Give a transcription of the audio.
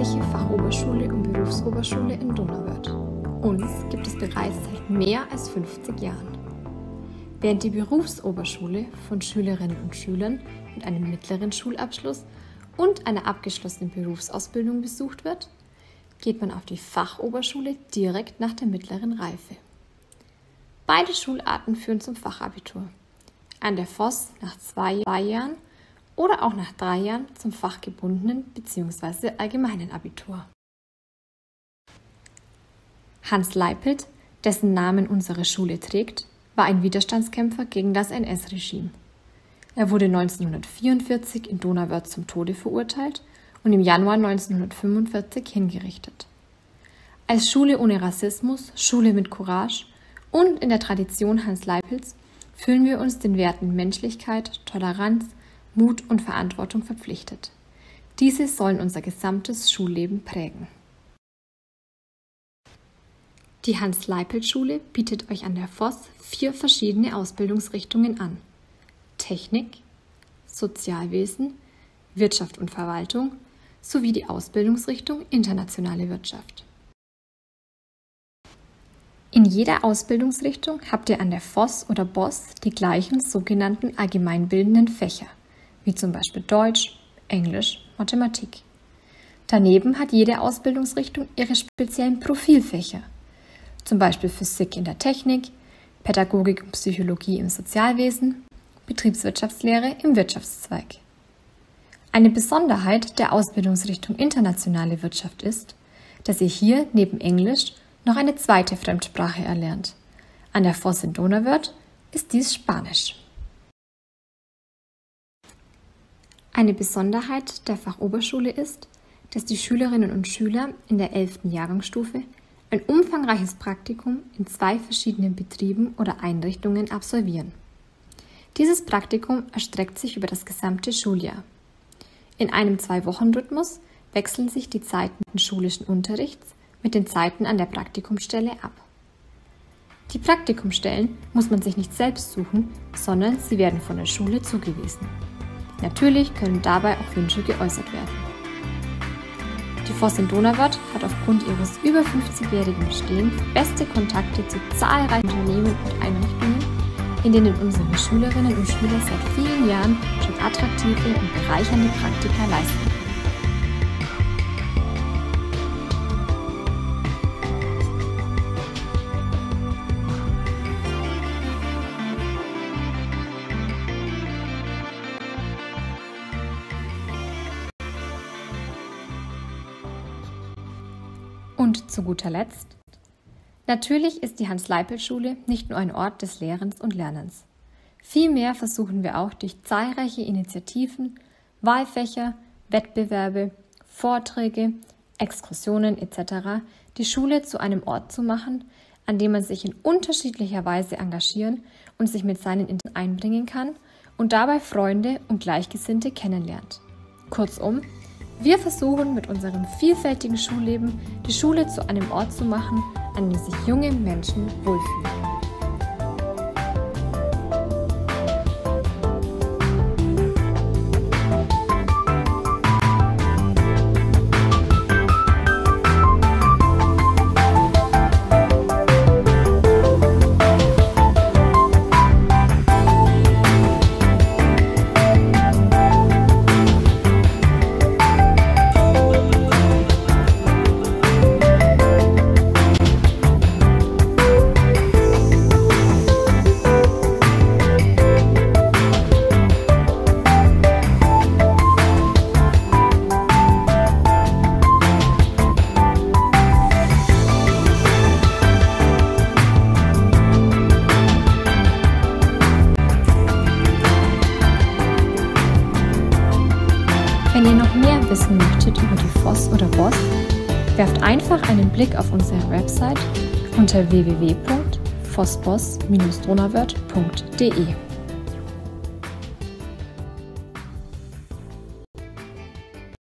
öffentliche Fachoberschule und Berufsoberschule in Donauwörth. Uns gibt es bereits seit mehr als 50 Jahren. Während die Berufsoberschule von Schülerinnen und Schülern mit einem mittleren Schulabschluss und einer abgeschlossenen Berufsausbildung besucht wird, geht man auf die Fachoberschule direkt nach der mittleren Reife. Beide Schularten führen zum Fachabitur. An der FOS nach 2 Jahren oder auch nach 3 Jahren zum fachgebundenen bzw. allgemeinen Abitur. Hans Leipelt, dessen Namen unsere Schule trägt, war ein Widerstandskämpfer gegen das NS-Regime. Er wurde 1944 in Donauwörth zum Tode verurteilt und im Januar 1945 hingerichtet. Als Schule ohne Rassismus, Schule mit Courage und in der Tradition Hans Leipelts fühlen wir uns den Werten Menschlichkeit, Toleranz, Mut und Verantwortung verpflichtet. Diese sollen unser gesamtes Schulleben prägen. Die Hans-Leipelt-Schule bietet euch an der FOS 4 verschiedene Ausbildungsrichtungen an: Technik, Sozialwesen, Wirtschaft und Verwaltung sowie die Ausbildungsrichtung Internationale Wirtschaft. In jeder Ausbildungsrichtung habt ihr an der FOS oder BOS die gleichen sogenannten allgemeinbildenden Fächer, wie zum Beispiel Deutsch, Englisch, Mathematik. Daneben hat jede Ausbildungsrichtung ihre speziellen Profilfächer, zum Beispiel Physik in der Technik, Pädagogik und Psychologie im Sozialwesen, Betriebswirtschaftslehre im Wirtschaftszweig. Eine Besonderheit der Ausbildungsrichtung Internationale Wirtschaft ist, dass ihr hier neben Englisch noch eine zweite Fremdsprache erlernt. An der FOS in Donauwörth ist dies Spanisch. Eine Besonderheit der Fachoberschule ist, dass die Schülerinnen und Schüler in der 11. Jahrgangsstufe ein umfangreiches Praktikum in 2 verschiedenen Betrieben oder Einrichtungen absolvieren. Dieses Praktikum erstreckt sich über das gesamte Schuljahr. In einem 2-Wochen-Rhythmus wechseln sich die Zeiten des schulischen Unterrichts mit den Zeiten an der Praktikumsstelle ab. Die Praktikumsstellen muss man sich nicht selbst suchen, sondern sie werden von der Schule zugewiesen. Natürlich können dabei auch Wünsche geäußert werden. Die FOS in Donauwörth hat aufgrund ihres über 50-jährigen Bestehens beste Kontakte zu zahlreichen Unternehmen und Einrichtungen, in denen unsere Schülerinnen und Schüler seit vielen Jahren schon attraktive und bereichernde Praktika leisten können. Und zu guter Letzt: Natürlich ist die Hans-Leipelt-Schule nicht nur ein Ort des Lehrens und Lernens. Vielmehr versuchen wir auch durch zahlreiche Initiativen, Wahlfächer, Wettbewerbe, Vorträge, Exkursionen etc. die Schule zu einem Ort zu machen, an dem man sich in unterschiedlicher Weise engagieren und sich mit seinen Interessen einbringen kann und dabei Freunde und Gleichgesinnte kennenlernt. Kurzum, wir versuchen mit unserem vielfältigen Schulleben die Schule zu einem Ort zu machen, an dem sich junge Menschen wohlfühlen. Wenn ihr noch mehr wissen möchtet über die FOS oder BOS, werft einfach einen Blick auf unsere Website unter www.fosbos-donauwörth.de.